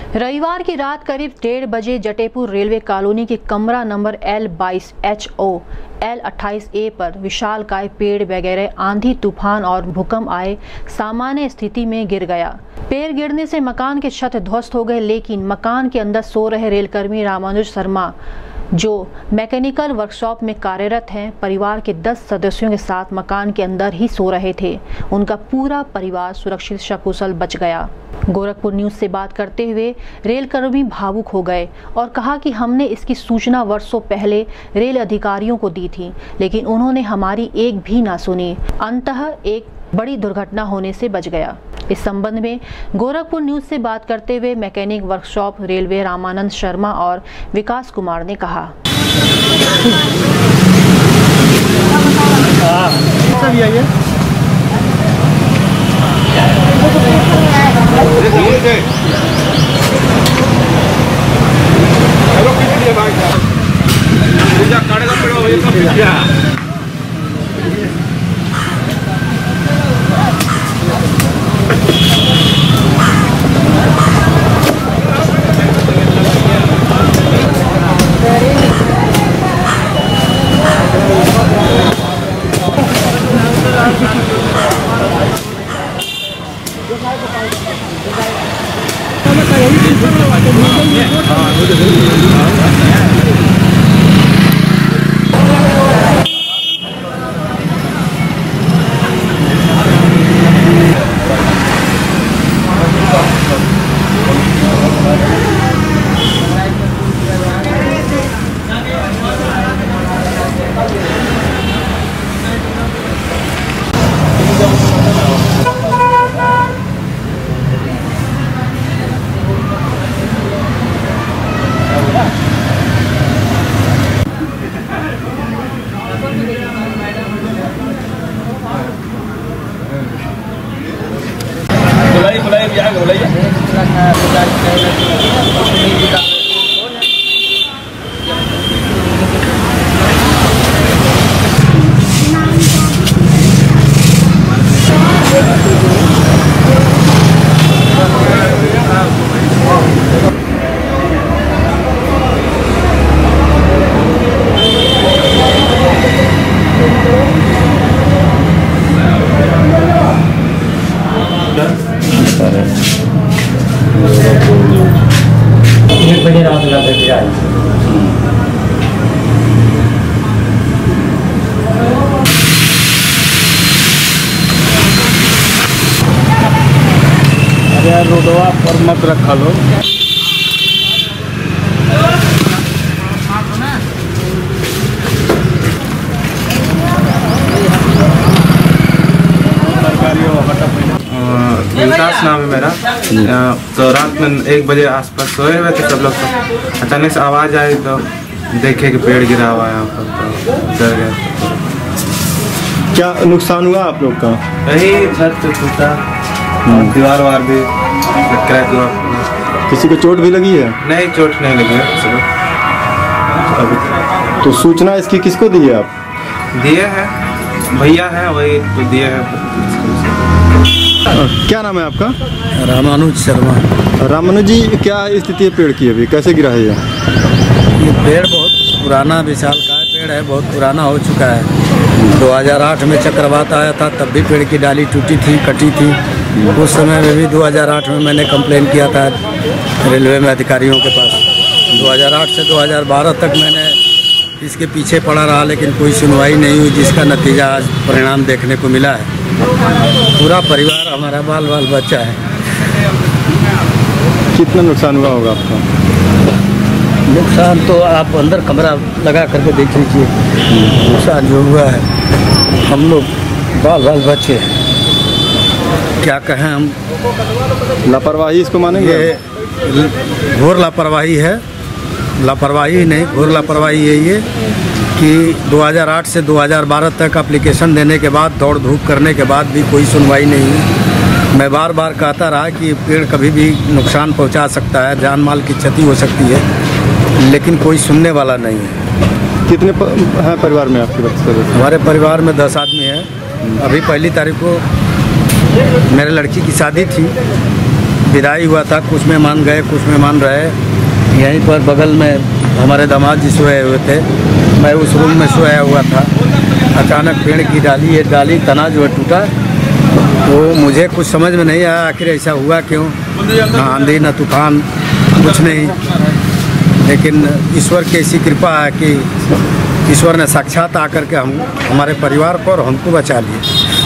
रविवार की रात करीब 1:30 बजे जटेपुर रेलवे कॉलोनी के कमरा नंबर L22HO L28A पर विशालकाय पेड़ वगैरह आंधी तूफान और भूकंप आए सामान्य स्थिति में गिर गया। पेड़ गिरने से मकान के छत ध्वस्त हो गए, लेकिन मकान के अंदर सो रहे रेलकर्मी रामानुज शर्मा जो मैकेनिकल वर्कशॉप में कार्यरत हैं, परिवार के 10 सदस्यों के साथ मकान के अंदर ही सो रहे थे। उनका पूरा परिवार सुरक्षित सकुशल बच गया। गोरखपुर न्यूज से बात करते हुए रेलकर्मी भावुक हो गए और कहा कि हमने इसकी सूचना वर्षों पहले रेल अधिकारियों को दी थी, लेकिन उन्होंने हमारी एक भी ना सुनी। अंततः एक बड़ी दुर्घटना होने से बच गया। इस संबंध में गोरखपुर न्यूज से बात करते हुए mechanic workshop railway Ramanand Sharma और विकास कुमार ने कहा, रोडवा पर मत रखा लो। विकास नाम है मेरा। तो रात में 1 बजे आसपास सोए हुए थे सब लोग, तो अचानक से आवाज़ आई तो देखे कि पेड़ गिरा हुआ है यहाँ पर, तो डर गया। क्या नुकसान हुआ आप लोग का? वही छत टूटा, दीवार वार भी क्रैक हुआ। किसी को चोट भी लगी है? नहीं, चोट नहीं लगी है सब। तो सूचना इसकी किसको दी है आप? दिए हैं, भैया हैं वही तो दिए हैं। क्या नाम है आपका? रामानुज शर्मा। रामानुज जी, क्या स्थिति है पेड़ की, अभी कैसे गिरा है ये पेड़ बहुत पुराना विशालकाय पेड़ है, बहुत पुराना हो चुका है। 2008 में चक्रवात आया था, तब भी पेड़ की डाली टूटी थी, कटी थी। उस समय में भी 2008 में मैंने कंप्लेन किया था रेलवे में अधिकारियों के पास। 2008 से 2012 तक मैंने इसके पीछे पड़ा रहा, लेकिन कोई सुनवाई नहीं हुई, जिसका नतीजा आज परिणाम देखने को मिला है। पूरा परिवार हमारा बाल बच्चा है। कितना नुकसान हुआ होगा आपका? नुकसान तो आप अंदर कमरा लगा करके देख लीजिए, नुकसान जो हुआ है। हम लोग बाल बच्चे हैं, क्या कहें हम। लापरवाही इसको मानेंगे? ये घोर लापरवाही है, लापरवाही नहीं, घोर लापरवाही यही है कि 2008 से 2012 तक एप्लीकेशन देने के बाद, दौड़ धूप करने के बाद भी कोई सुनवाई नहीं हुई। मैं बार बार कहता रहा कि पेड़ कभी भी नुकसान पहुंचा सकता है, जान माल की क्षति हो सकती है, लेकिन कोई सुनने वाला नहीं है। कितने हैं परिवार में आपके बच्चे? हमारे परिवार में 10 आदमी हैं। अभी 1 तारीख को मेरे लड़की की शादी थी, विदाई हुआ था, कुछ मेहमान गए, कुछ मेहमान रहे। यहीं पर बगल में हमारे दामाद जी सोए हुए थे, मैं उस रूम में सोया हुआ था। अचानक पेड़ की डाली, ये डाली तना जो है टूटा, तो मुझे कुछ समझ में नहीं आया आखिर ऐसा हुआ क्यों। ना आंधी ना तूफान, कुछ नहीं, लेकिन ईश्वर की ऐसी कृपा है कि ईश्वर ने साक्षात आकर के हमारे परिवार को और हमको बचा लिए।